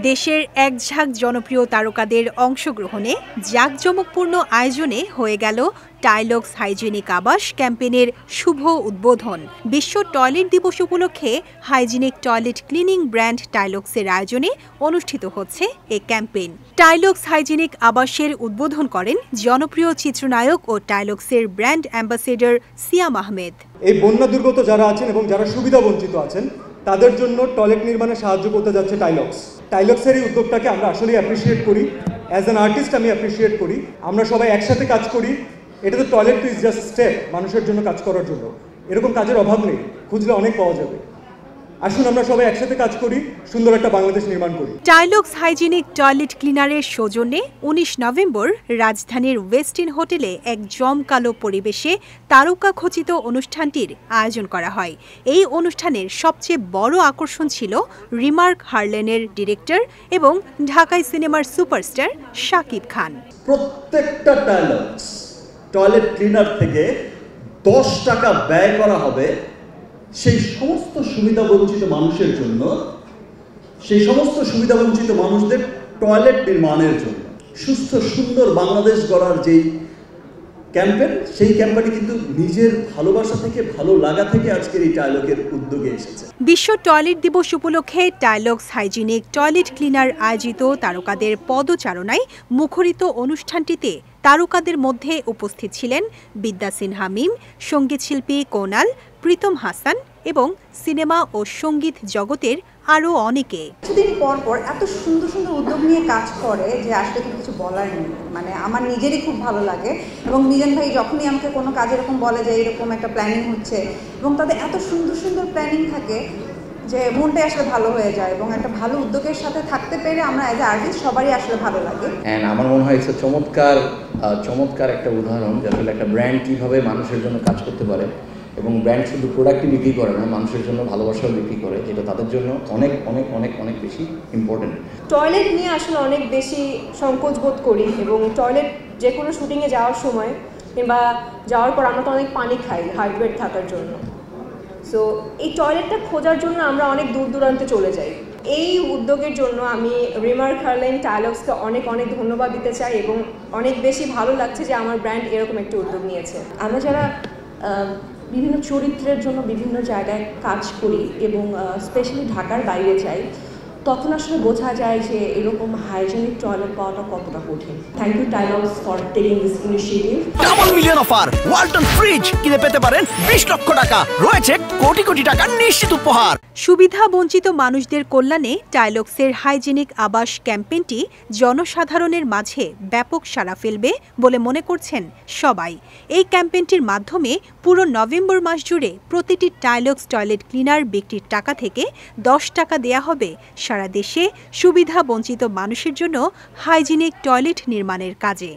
দেশের একঝাঁক জনপ্রিয় তারকাদের অংশগ্রহণে জাঁকজমকপূর্ণ আয়োজনে হয়ে গেল টাইলক্স হাইজিনিক আবাস ক্যাম্পেইনের শুভ উদ্বোধন। বিশ্ব টয়লেট দিবস উপলক্ষে হাইজিনিক টয়লেট ক্লিনিং ব্র্যান্ড টাইলক্সের আয়োজনে অনুষ্ঠিত হচ্ছে এ ক্যাম্পেইন। টাইলক্স হাইজিনিক আবাসের উদ্বোধন করেন জনপ্রিয় চিত্রনায়ক ও টাইলক্সের ব্র্যান্ড অ্যাম্বাসেডর সিয়াম আহমেদ। এই বন্যা দুর্গত যারা আছেন এবং যারা সুবিধা বঞ্চিত আছেন তাদের জন্য টয়লেট নির্মাণে সাহায্য করতে যাচ্ছে টাইলক্স। টাইলক্সের এই উদ্যোগটাকে আমরা আসলেই অ্যাপ্রিসিয়েট করি। অ্যাজ অ্যান আর্টিস্ট আমি অ্যাপ্রিসিয়েট করি। আমরা সবাই একসাথে কাজ করি। এটা তো টয়লেট ইজ জাস্ট স্টেপ মানুষের জন্য কাজ করার জন্য। এরকম কাজের অভাব নেই, খুঁজলে অনেক পাওয়া যাবে। আসুন আমরা সবাই একসাথে কাজ করি, সুন্দর একটা বাংলাদেশ নির্মাণ করি। টাইলক্স হাইজিনিক টয়লেট ক্লিনারের সৌজন্যে ১৯ নভেম্বর রাজধানীর ওয়েস্টিন হোটেলে এক জমকালো পরিবেশে তারকা খচিত অনুষ্ঠানটির আয়োজন করা হয়। এই অনুষ্ঠানের সবচেয়ে বড় আকর্ষণ ছিল রিমার্ক হারলেনের ডিরেক্টর এবং ঢাকাই সিনেমার সুপারস্টার শাকিব খান। প্রত্যেকটা টাইলক্স টয়লেট ক্লিনার থেকে 10 টাকা ব্যয় করা হবে সেই সমস্ত সুবিধাবঞ্চিত মানুষের জন্য, সেই সমস্ত সুবিধাবঞ্চিত মানুষদের টয়লেট নির্মাণের জন্য। সুস্থ সুন্দর বাংলাদেশ গড়ার যেই ক্যাম্পেইন, সেই ক্যাম্পেইনে কিন্তু নিজের ভালোবাসা থেকে, ভালো লাগা থেকে আজকের এই টাইলকের উদ্যোগে এসেছে। বিশ্ব টয়লেট দিবস উপলক্ষে টাইলক্স হাইজিনিক টয়লেট ক্লিনার আয়োজিত তারকাদের পদচারণায় মুখরিত অনুষ্ঠানটিতে তারকাদের মধ্যে উপস্থিত ছিলেন বিদ্যা সিনহা মিম, সঙ্গীতশিল্পী কোনাল, প্রীতম হাসান এবং সিনেমা ও সঙ্গীত জগতের আরও অনেকে। কিছুদিন পর পর এত সুন্দর সুন্দর উদ্যোগ নিয়ে কাজ করে যে আসলে কিছু বলার নেই। মানে আমার নিজেরই খুব ভালো লাগে এবং মিজান ভাই যখনই আমাকে কোনো কাজ এরকম বলে যে এরকম একটা প্ল্যানিং হচ্ছে এবং তাদের এত সুন্দর সুন্দর প্ল্যানিং থাকে যে মনটাই আসলে ভালো হয়ে যায় এবং একটা ভালো উদ্যোগের সাথে থাকতে পেরে আমরা অ্যাজ এ আর্টিস্ট সবারই আসলে ভালো লাগে। আমার মনে হয় এটা চমৎকার একটা উদাহরণ যে আসলে একটা ব্র্যান্ড কীভাবে মানুষের জন্য কাজ করতে পারে এবং ব্র্যান্ড শুধু প্রোডাক্টই বিক্রি করে না, মানুষের জন্য ভালোবাসাও বিক্রি করে, যেটা তাদের জন্য অনেক অনেক অনেক অনেক বেশি ইম্পর্টেন্ট। টয়লেট নিয়ে আসলে অনেক বেশি সংকোচ বোধ করি এবং টয়লেট যে কোনো শুটিংয়ে যাওয়ার সময় কিংবা যাওয়ার পর আমরা তো অনেক পানি খাই হাইড্রেট থাকার জন্য। সো এই টয়লেটটা খোঁজার জন্য আমরা অনেক দূর দূরান্তে চলে যাই। এই উদ্যোগের জন্য আমি রিমার্ক হারলেন টাইলক্সকে অনেক অনেক ধন্যবাদ দিতে চাই এবং অনেক বেশি ভালো লাগছে যে আমার ব্র্যান্ড এরকম একটা উদ্যোগ নিয়েছে। আমরা যারা বিভিন্ন চরিত্রের জন্য বিভিন্ন জায়গায় কাজ করি এবং স্পেশালি ঢাকার বাইরে যাই, তখন আসলে বোঝা যায় যে এরকম হাইজেনিক টয়লেট পাওয়াটা কতটা কঠিন। Thank you Tylox for taking this initiative. Double million offer Walton fridge কিনে পেতে পারেন 20 লক্ষ টাকা, রয়েছে কোটি কোটি টাকার নিশ্চিত উপহার। সুবিধা বঞ্চিত মানুষদের কল্যাণে টাইলক্সের হাইজিনিক আবাস ক্যাম্পেইনটি জনসাধারণের মাঝে ব্যাপক সাড়া ফেলবে বলে মনে করছেন সবাই। এই ক্যাম্পেইনটির মাধ্যমে পুরো নভেম্বর মাস জুড়ে প্রতিটি টাইলক্স টয়লেট ক্লিনার বিক্রির টাকা থেকে 10 টাকা দেয়া হবে সারা দেশে সুবিধা বঞ্চিত মানুষের জন্য হাইজিনিক টয়লেট নির্মাণের কাজে।